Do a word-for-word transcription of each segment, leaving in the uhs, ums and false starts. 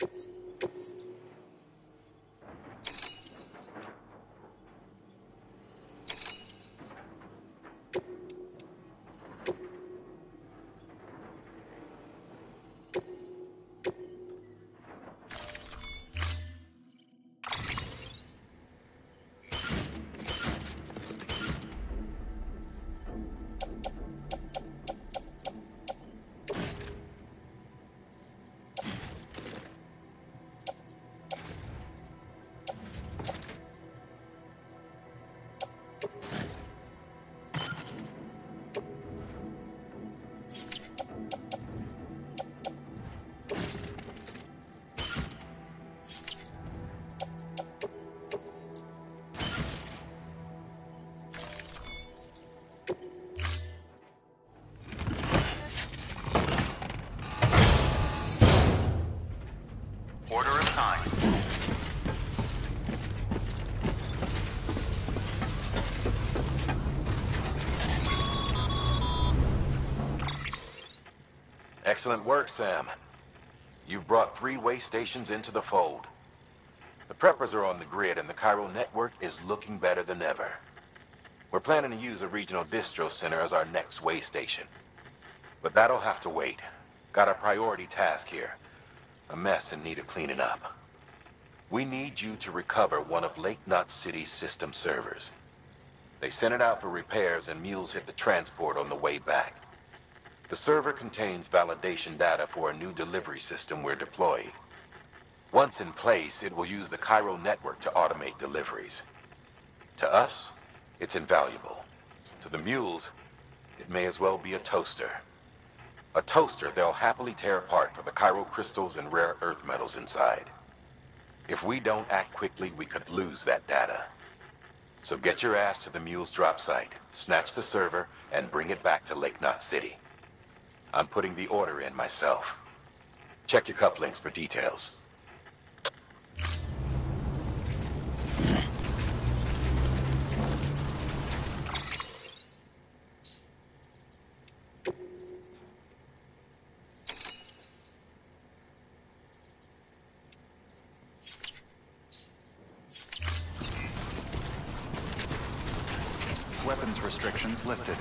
Excellent work, Sam. You've brought three way stations into the fold. The preppers are on the grid and the Cairo network is looking better than ever. We're planning to use a regional distro center as our next way station. But that'll have to wait. Got a priority task here. A mess in need of cleaning up. We need you to recover one of Lake Knot City's system servers. They sent it out for repairs and mules hit the transport on the way back. The server contains validation data for a new delivery system we're deploying. Once in place, it will use the Cairo network to automate deliveries. To us, it's invaluable. To the mules, it may as well be a toaster. A toaster they'll happily tear apart for the Cairo crystals and rare earth metals inside. If we don't act quickly, we could lose that data. So get your ass to the mule's drop site, snatch the server, and bring it back to Lake Knot City. I'm putting the order in myself. Check your cufflinks for details. Weapons restrictions lifted.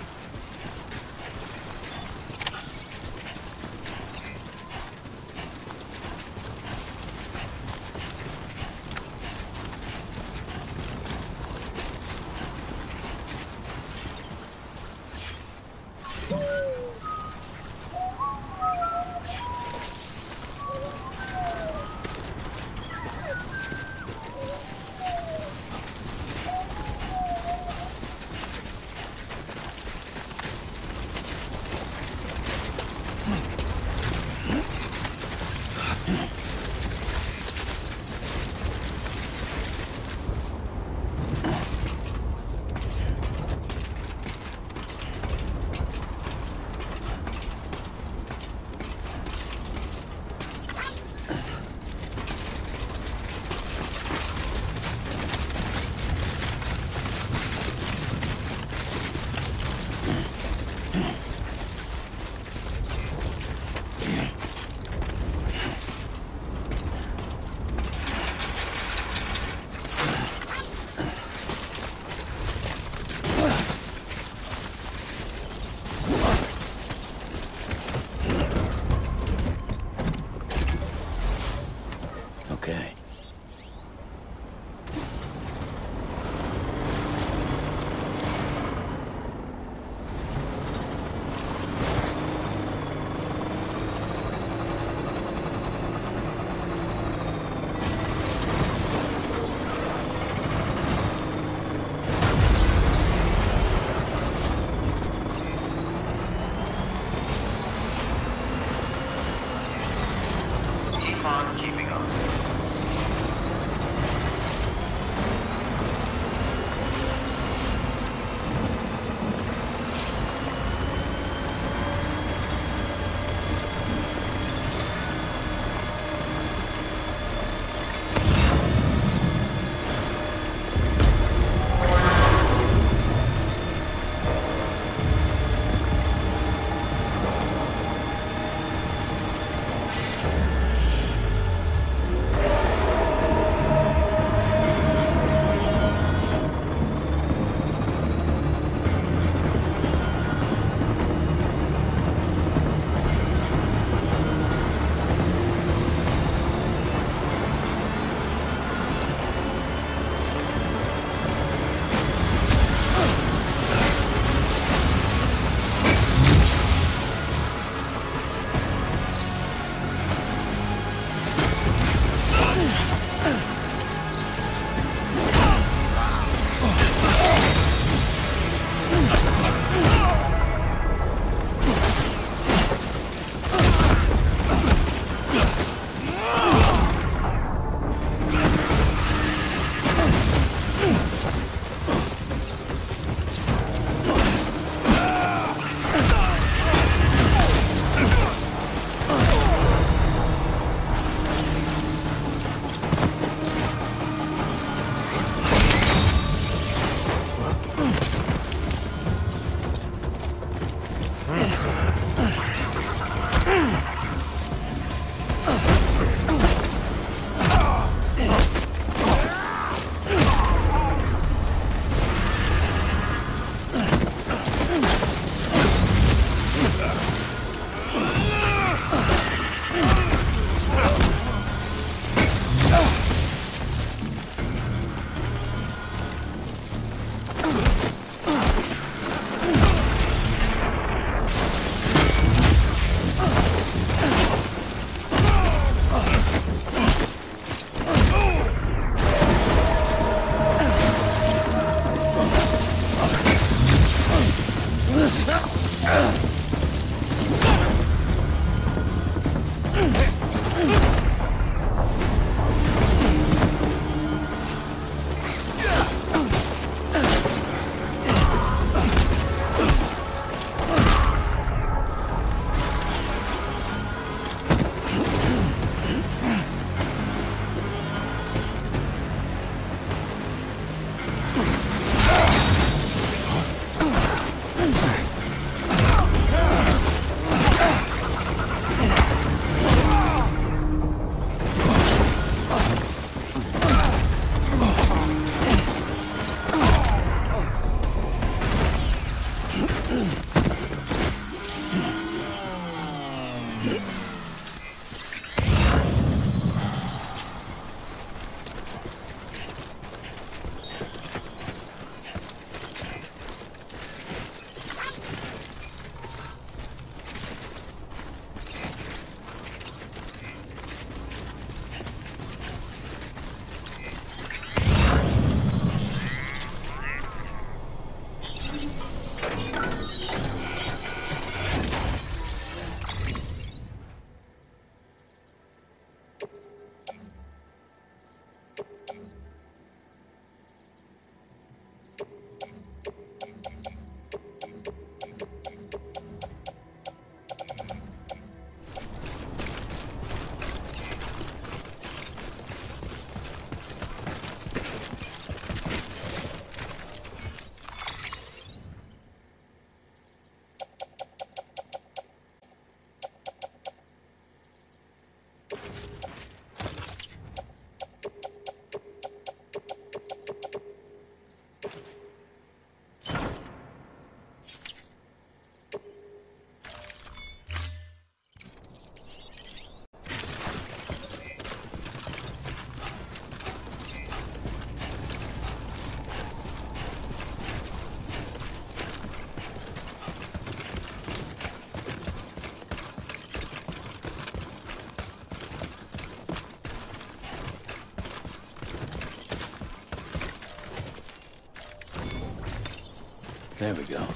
There we go.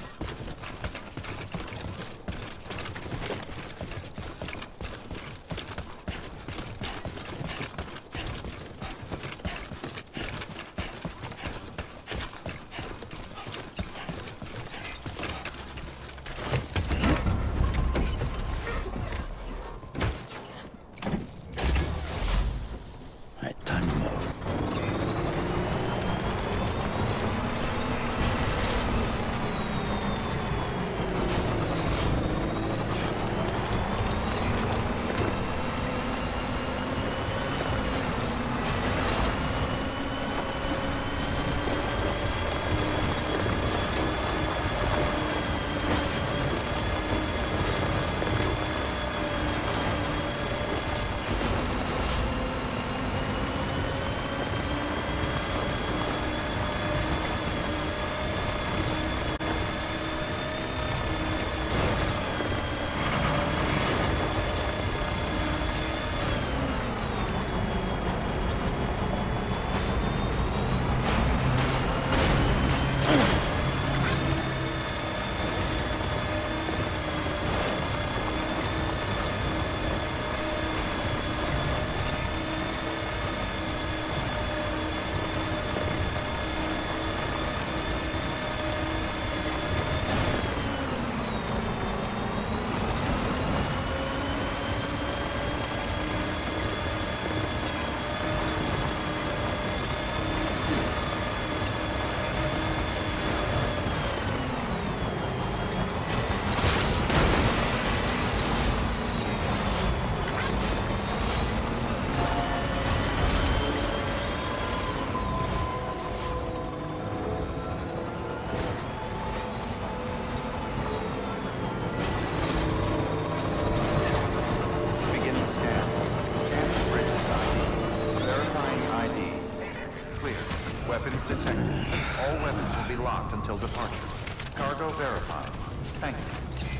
Weapons detected. All weapons will be locked until departure. Cargo verified. Thank you.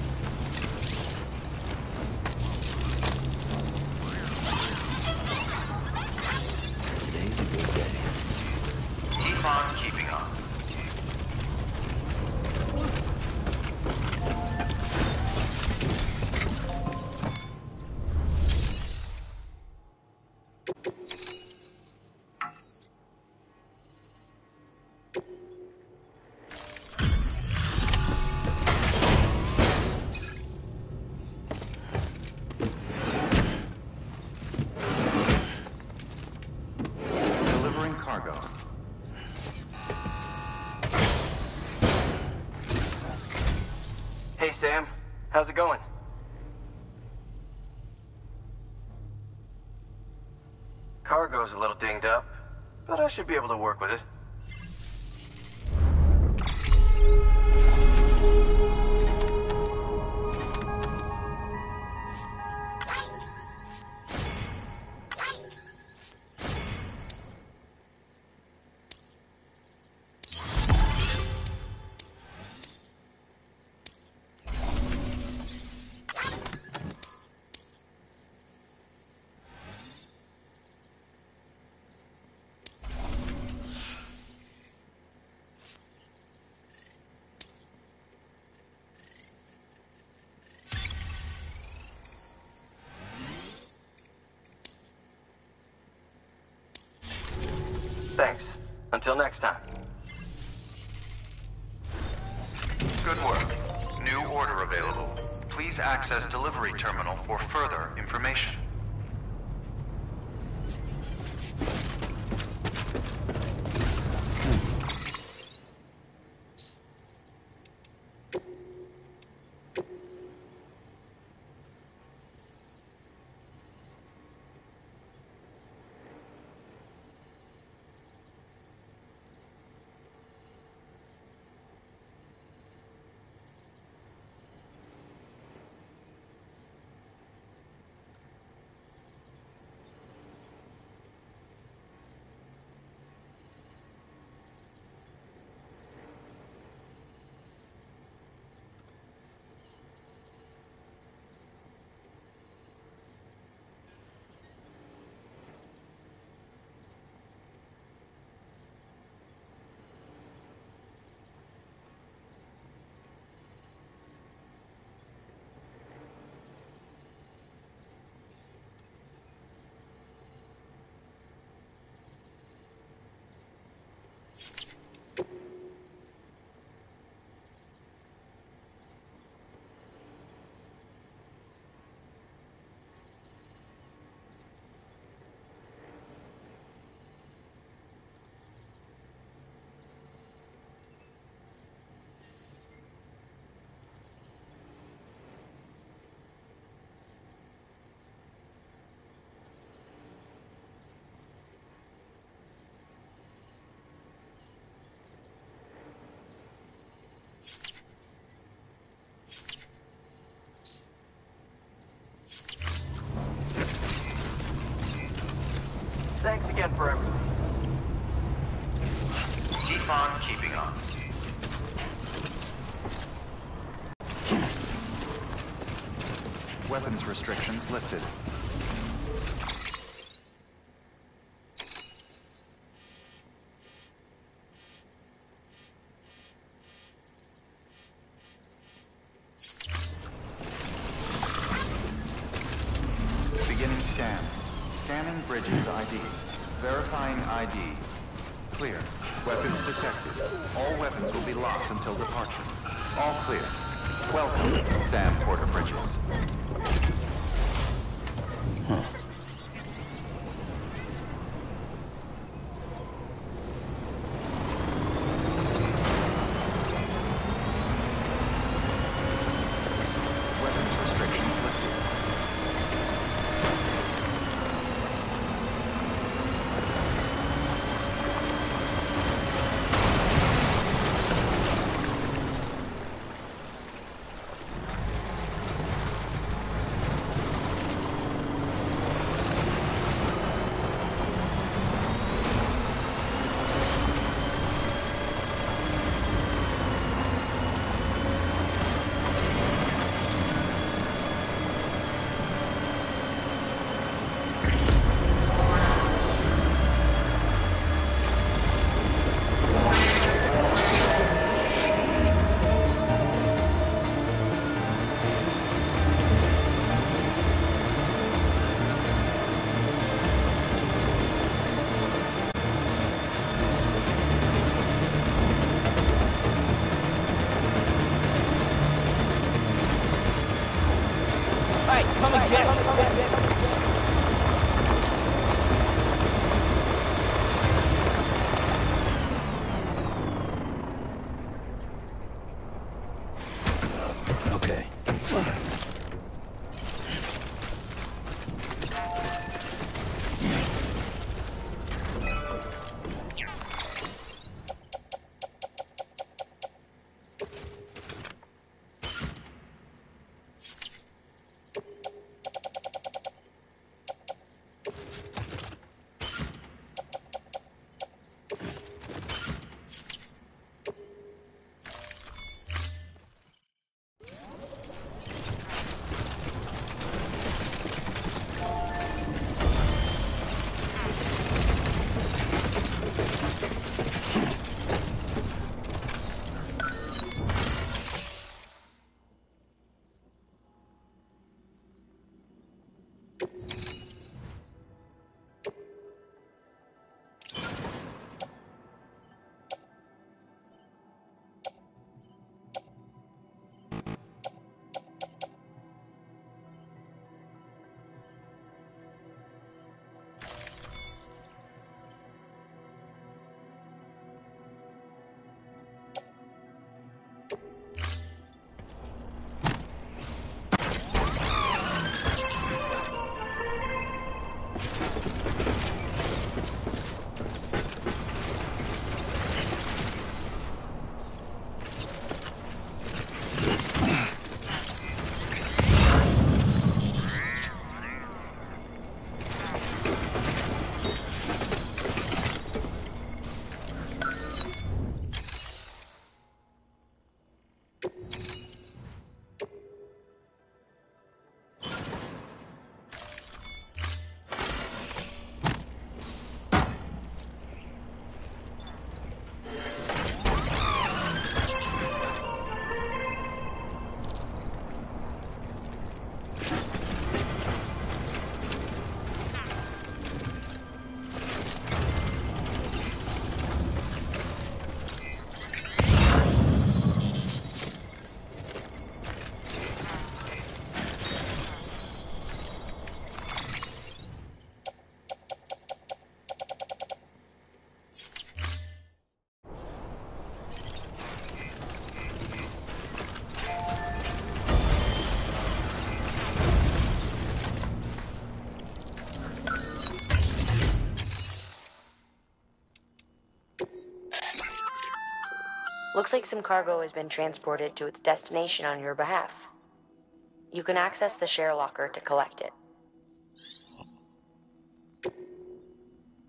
Today's a good day. Keep on keeping on. Cargo. Hey, Sam. How's it going? Cargo's a little dinged up, but I should be able to work with it. Thanks. Until next time. Good work. New order available. Please access delivery terminal for further information. Thanks again for everything. Keep on keeping on. Weapons restrictions lifted. Beginning scan. Scanning Bridges I D. Verifying I D. Clear. Weapons detected. All weapons will be locked until departure. All clear. Welcome, Sam Porter Bridges. Huh. Weapons restrictions lifted. Okay. Looks like some cargo has been transported to its destination on your behalf. You can access the share locker to collect it.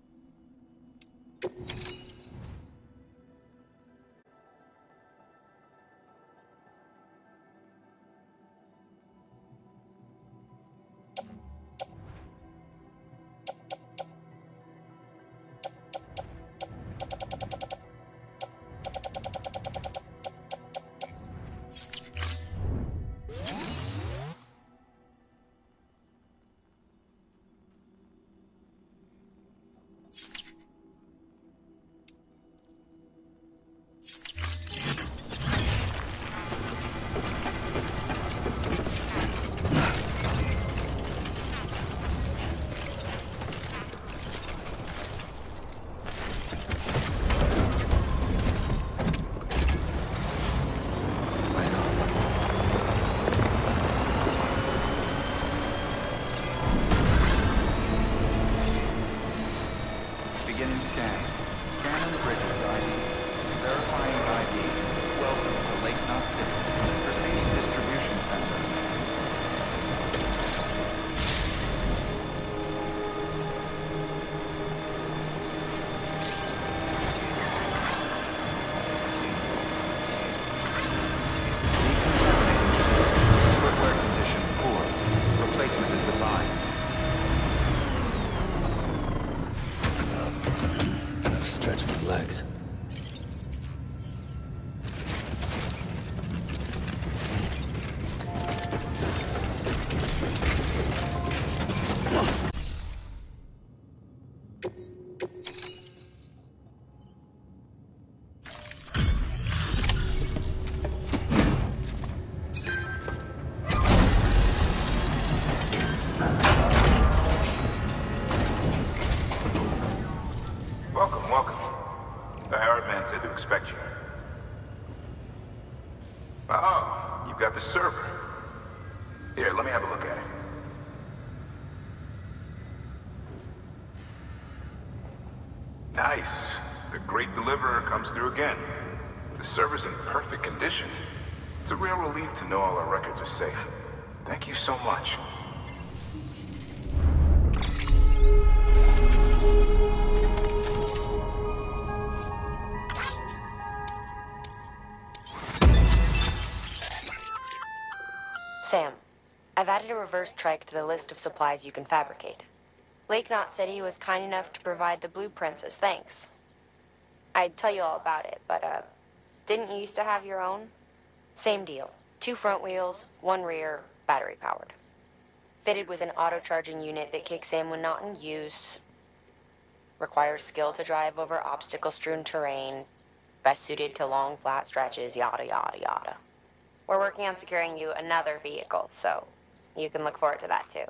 scan. Scanning bridges I D. Verifying I D. Welcome to Lake Knot City. Proceeding distribution center. Decontaminating. Footwear condition poor. Replacement is advised. Stretch my legs. Welcome, welcome. The Harrod man said to expect you. Oh, you've got the server. Here, let me have a look at it. Nice. The great deliverer comes through again. The server's in perfect condition. It's a real relief to know all our records are safe. Thank you so much. Sam, I've added a reverse trike to the list of supplies you can fabricate. Lake Knot City was kind enough to provide the blueprints as thanks. I'd tell you all about it, but, uh, didn't you used to have your own? Same deal. Two front wheels, one rear, battery powered. Fitted with an auto-charging unit that kicks in when not in use. Requires skill to drive over obstacle-strewn terrain. Best suited to long, flat stretches, yada, yada, yada. We're working on securing you another vehicle, so you can look forward to that too.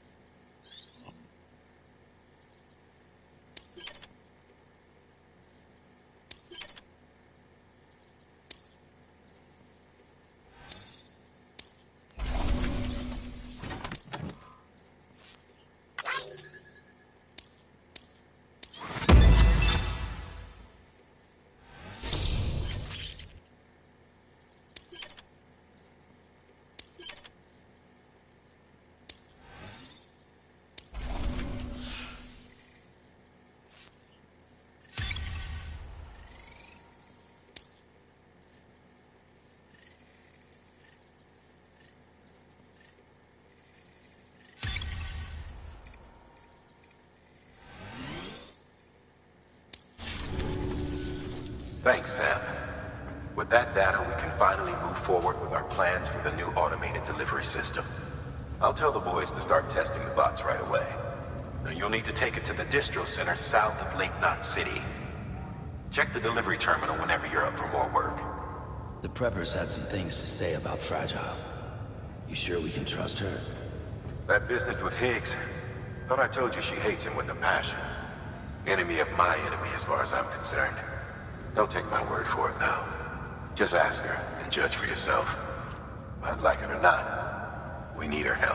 Thanks, Sam. With that data, we can finally move forward with our plans for the new automated delivery system. I'll tell the boys to start testing the bots right away. Now, you'll need to take it to the distro center south of Lake Knot City. Check the delivery terminal whenever you're up for more work. The preppers had some things to say about Fragile. You sure we can trust her? That business with Higgs, thought I told you she hates him with a passion. Enemy of my enemy as far as I'm concerned. Don't take my word for it, though. Just ask her and judge for yourself. I'd like it or not, we need her help.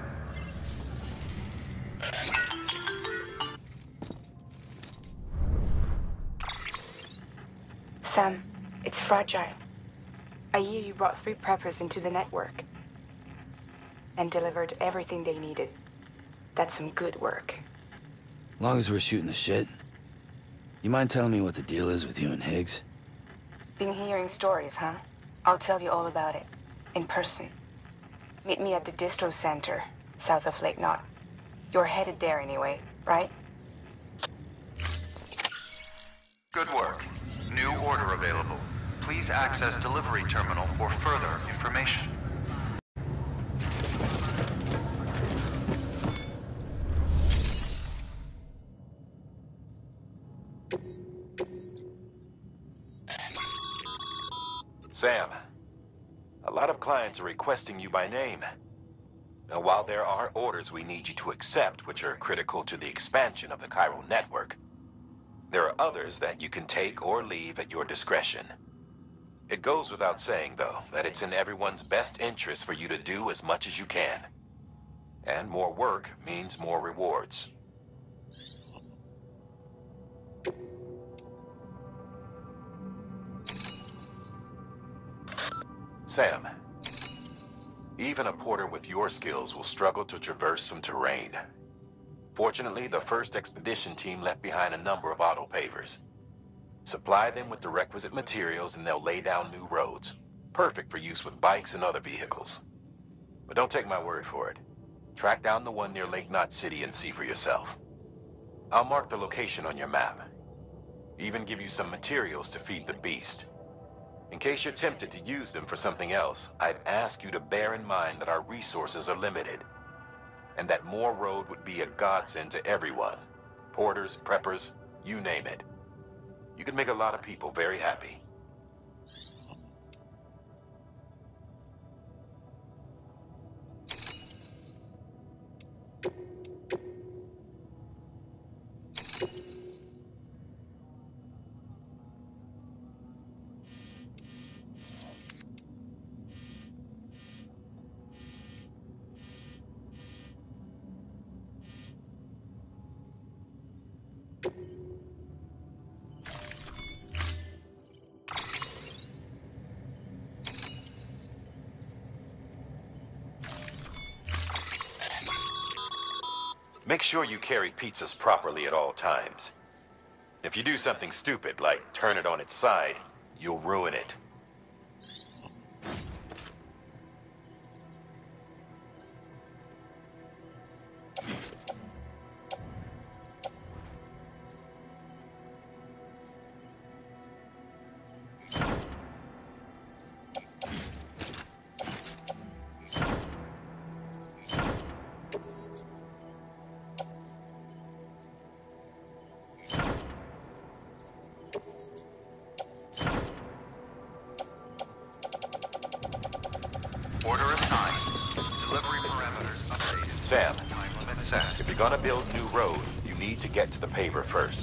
Sam, it's Fragile. I hear you brought three preppers into the network and delivered everything they needed. That's some good work. Long as we're shooting the shit. You mind telling me what the deal is with you and Higgs? Been hearing stories, huh? I'll tell you all about it. In person. Meet me at the distro center, south of Lake Knot. You're headed there anyway, right? Good work. New order available. Please access delivery terminal for further information. Sam, a lot of clients are requesting you by name. Now, while there are orders we need you to accept, which are critical to the expansion of the chiral network, there are others that you can take or leave at your discretion. It goes without saying, though, that it's in everyone's best interest for you to do as much as you can. And more work means more rewards. Sam, even a porter with your skills will struggle to traverse some terrain. Fortunately, the first expedition team left behind a number of autopavers. Supply them with the requisite materials and they'll lay down new roads, perfect for use with bikes and other vehicles. But don't take my word for it. Track down the one near Lake Knot City and see for yourself. I'll mark the location on your map. Even give you some materials to feed the beast. In case you're tempted to use them for something else, I'd ask you to bear in mind that our resources are limited, and that more road would be a godsend to everyone. Porters, preppers, you name it. You can make a lot of people very happy. Make sure you carry pizzas properly at all times. If you do something stupid, like turn it on its side, you'll ruin it. Order assigned. Delivery parameters updated. Sam, Time limit set. if you're gonna build new road, you need to get to the paver first.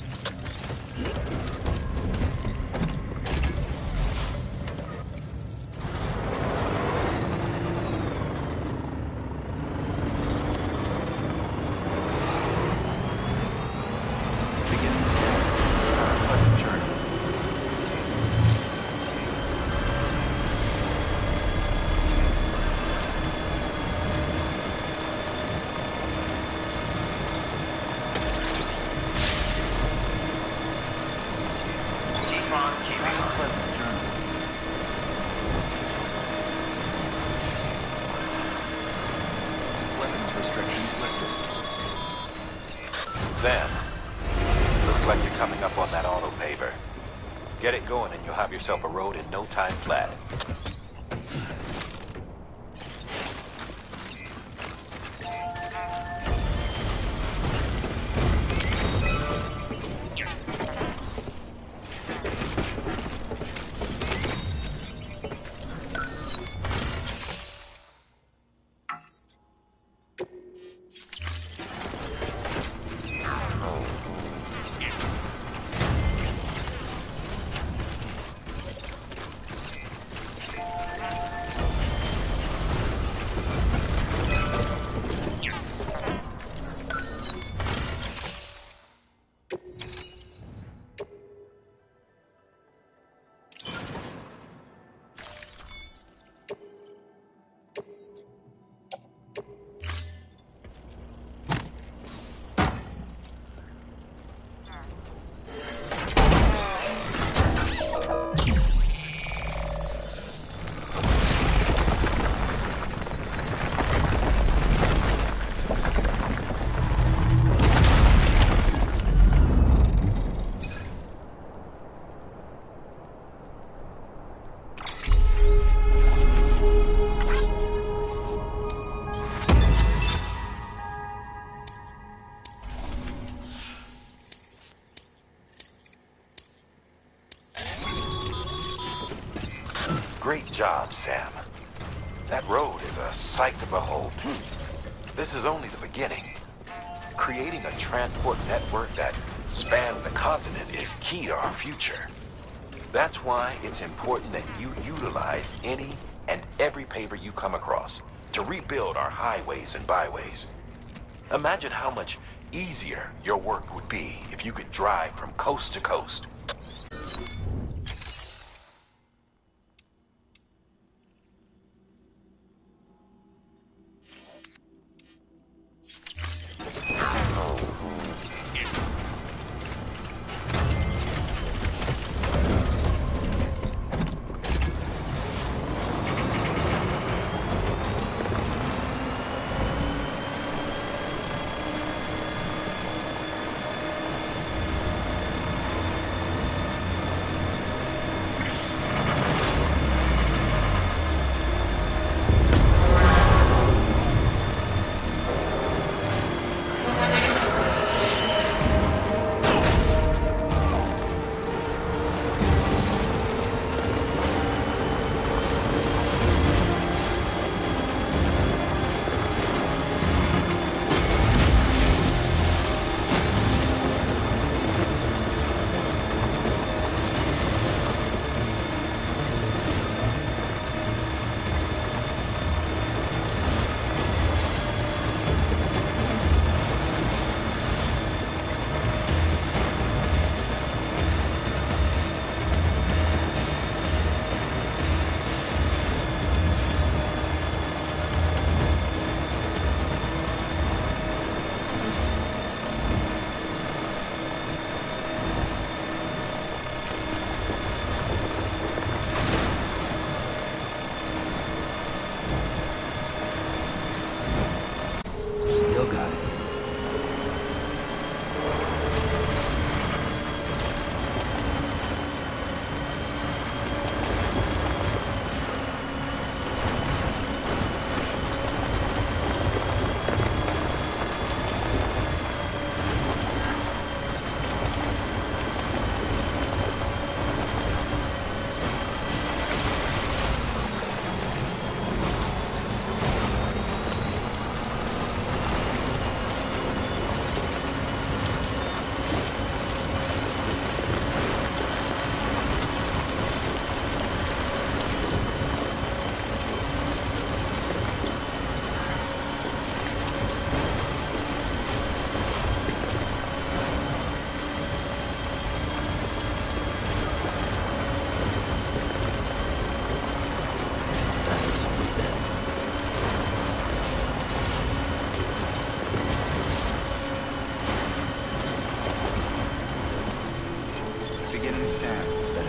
Begin scanning. Pleasant journey. Keep on keeping on. Pleasant journey. Weapons restrictions lifted. Sam, looks like you're coming up on that auto paver. Get it going and you'll have yourself a road in no time flat. Great job, Sam. That road is a sight to behold. This is only the beginning. Creating a transport network that spans the continent is key to our future. That's why it's important that you utilize any and every paver you come across to rebuild our highways and byways. Imagine how much easier your work would be if you could drive from coast to coast.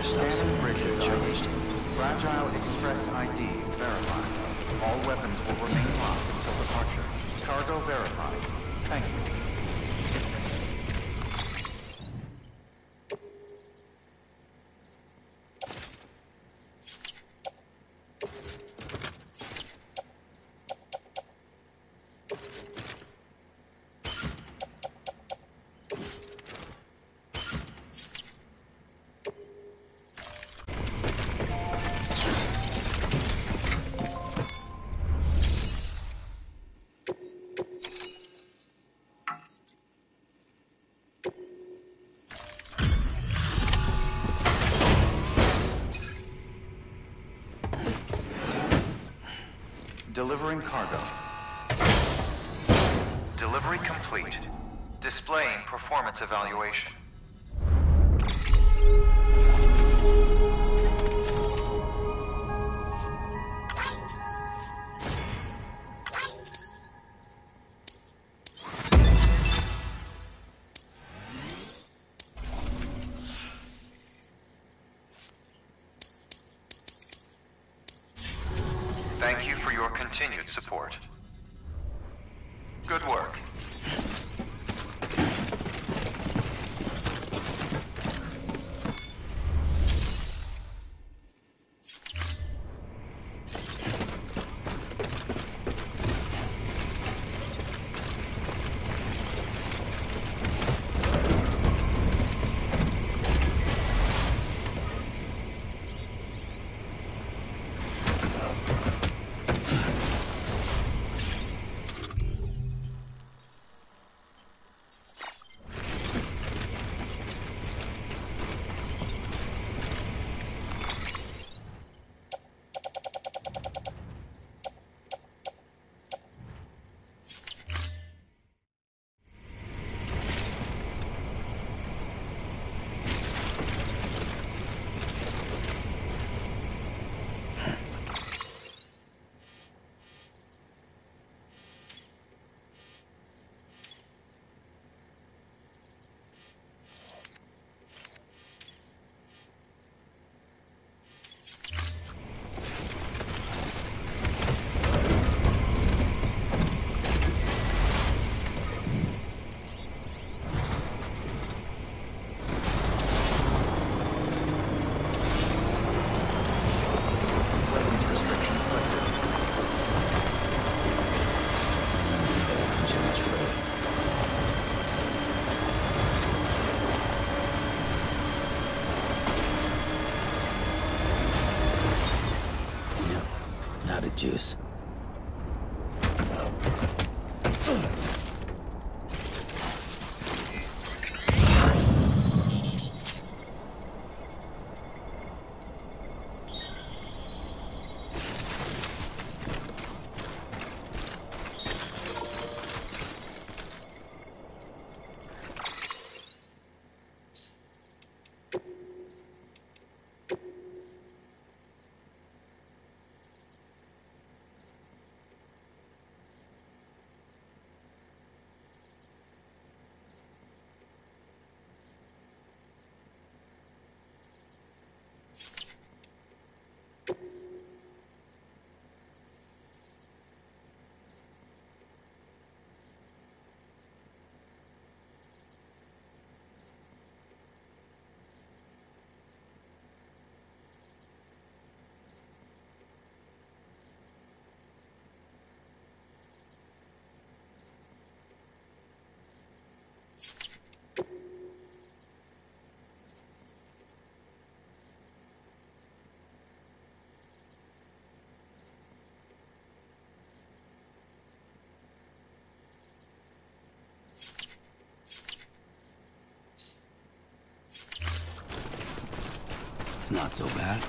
Scanning bridges I D. Fragile Express I D verified. All weapons will remain locked until departure. Cargo verified. Thank you. Delivering cargo. Delivery complete. Displaying performance evaluation. Thank you for your continued support. Good work. Juice. It's not so bad.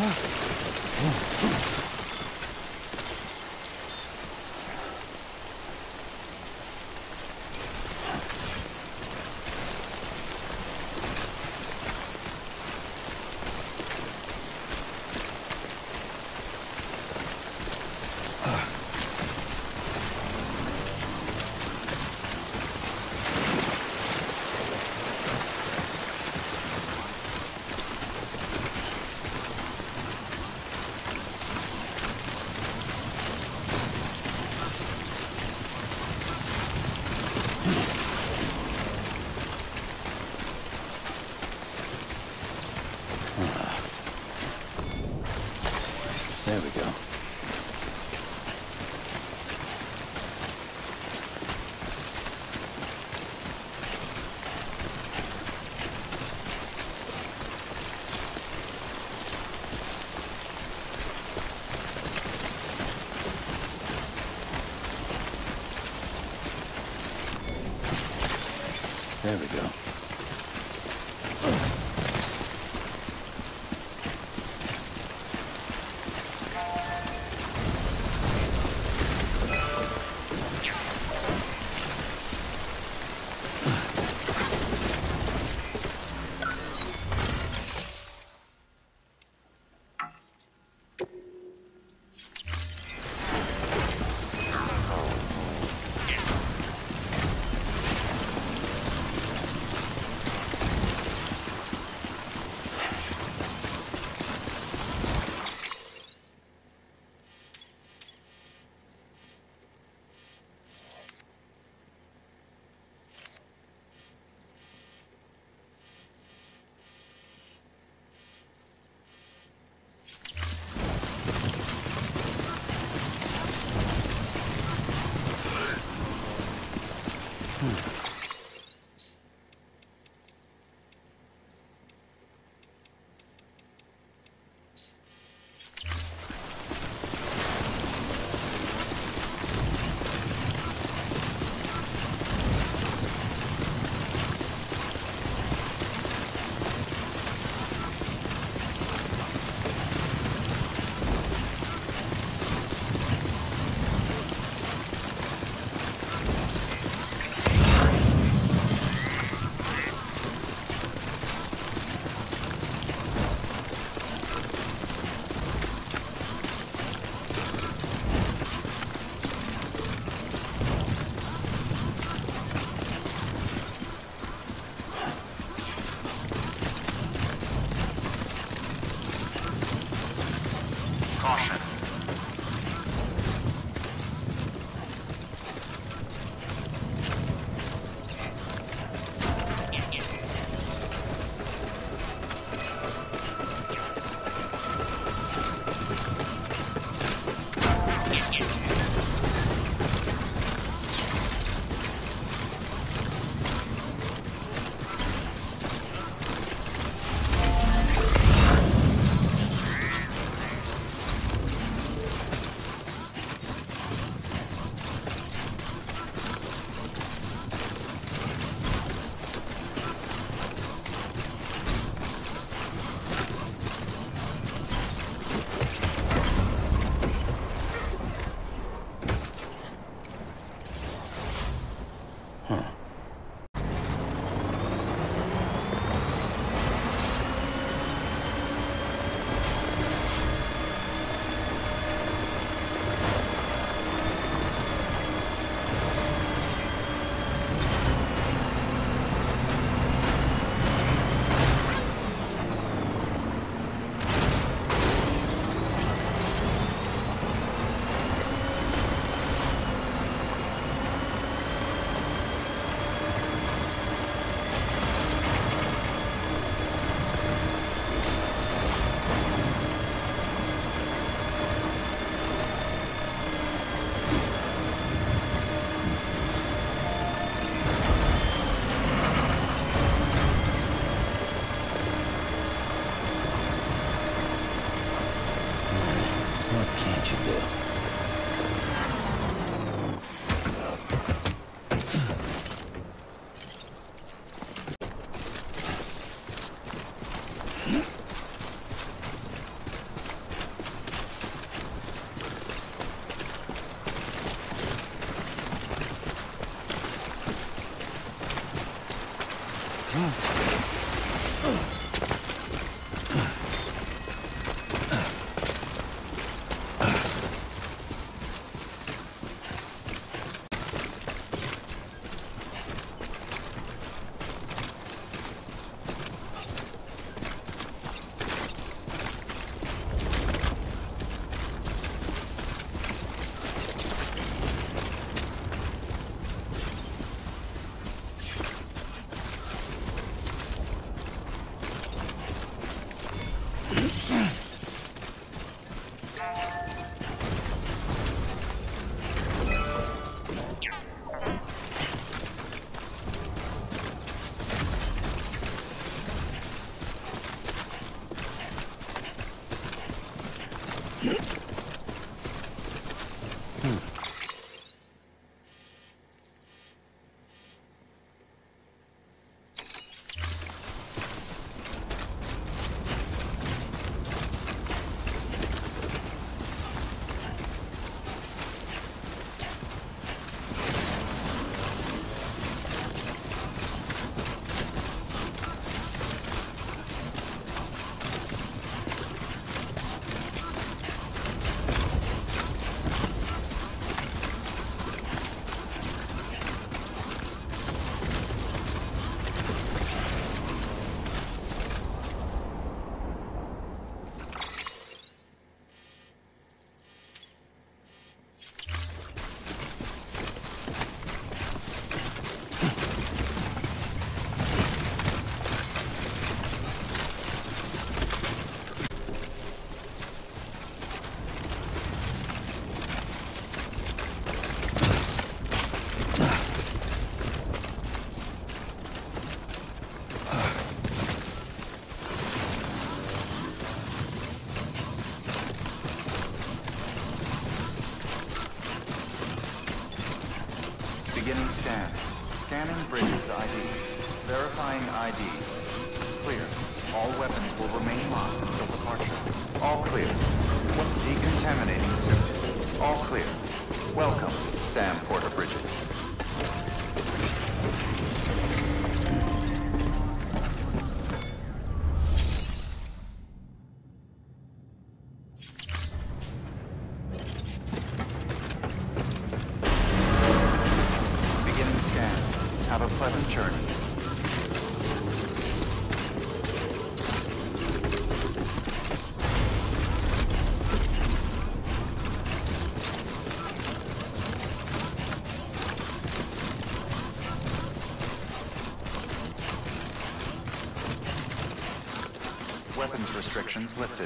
There we go. There we go. Caution. Beginning scan. Scanning bridges I D. Verifying I D. Clear. All weapons will remain locked until departure. All clear. Decontaminating suit. All clear. Welcome, Sam Porter Bridges. Have a pleasant journey. Weapons restrictions lifted.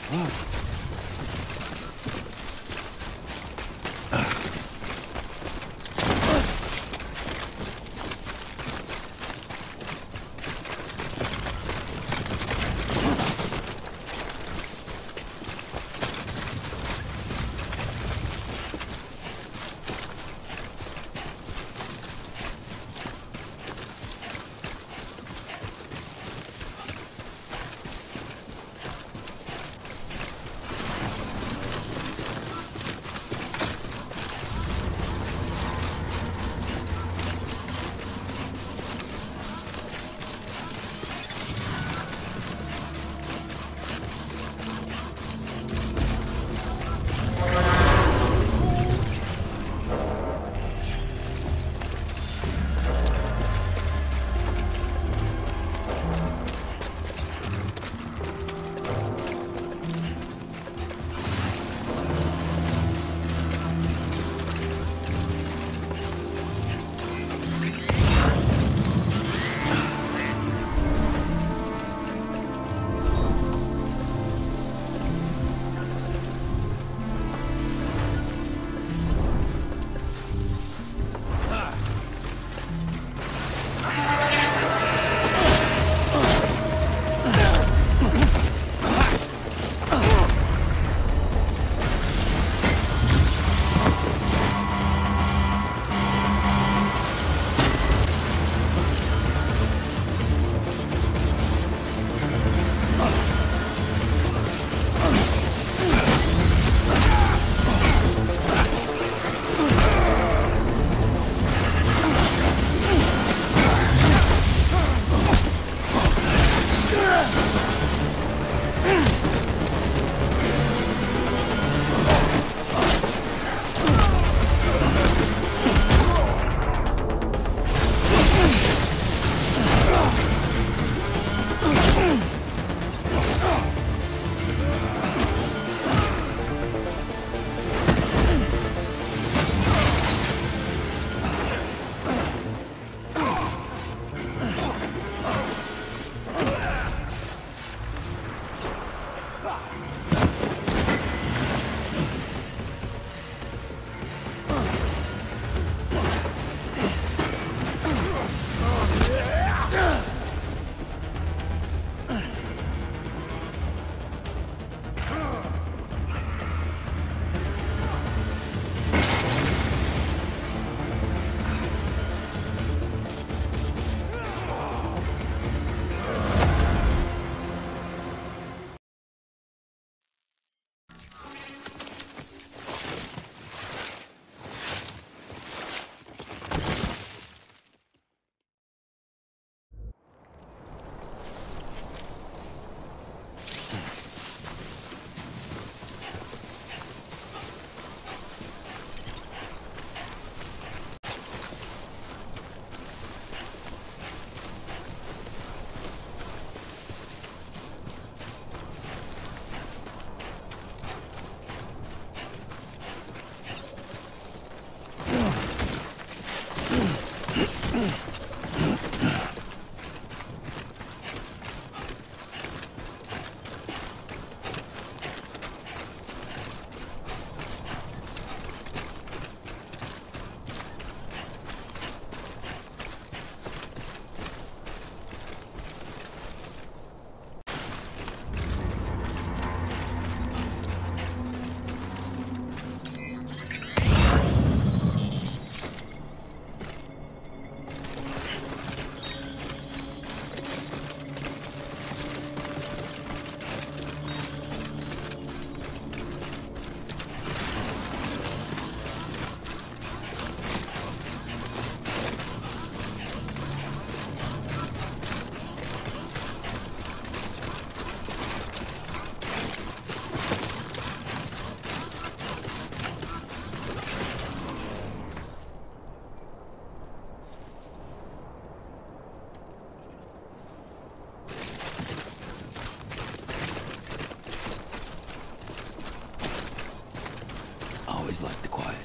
always liked the quiet.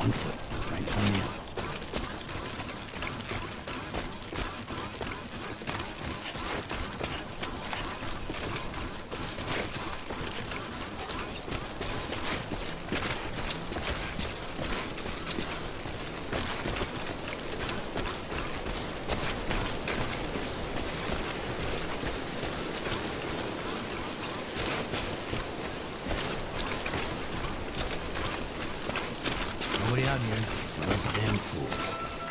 One foot, right on the other. Nobody out here. Not us damn fools.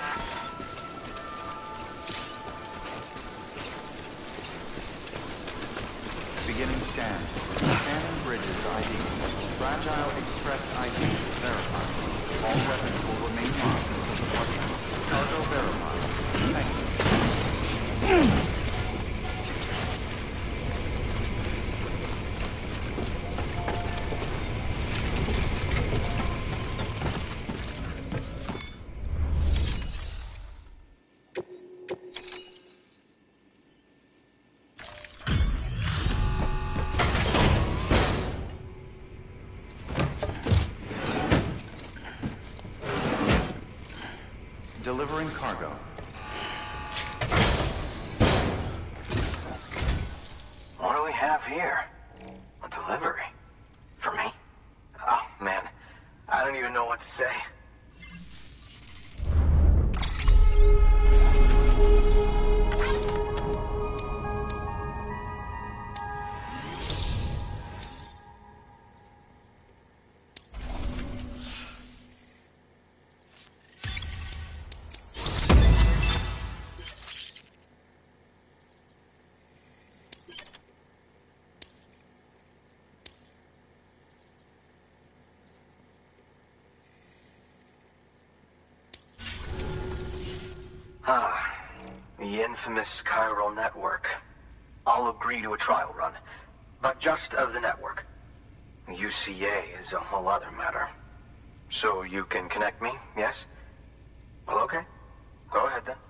Beginning scan. Scanning bridges I D. Fragile Express I D verified. All weapons will remain locked until departure. Cargo verified. Thank you. Delivering cargo. What do we have here? A delivery? For me? Oh, man. I don't even know what to say. Ah, the infamous chiral network. I'll agree to a trial run, but just of the network. U C A is a whole other matter. So you can connect me, yes? Well, okay. Go ahead then.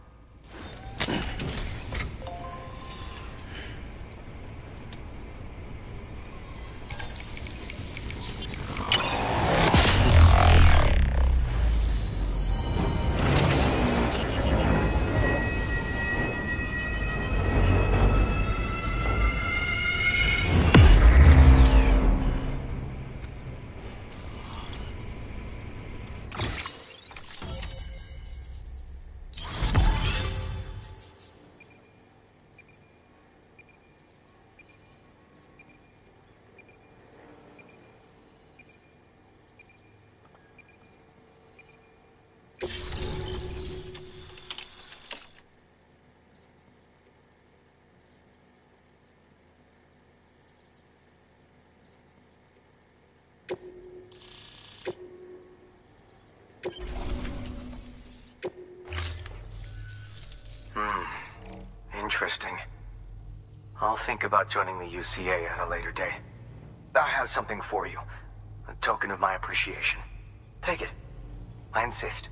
Interesting. I'll think about joining the U C A at a later date. I have something for you. A token of my appreciation. Take it. I insist.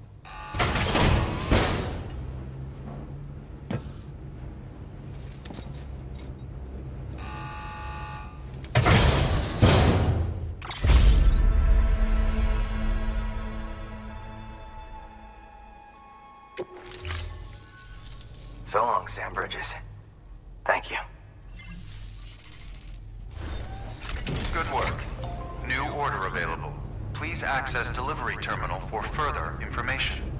So long, Sam Bridges. Thank you. Good work. New order available. Please access delivery terminal for further information.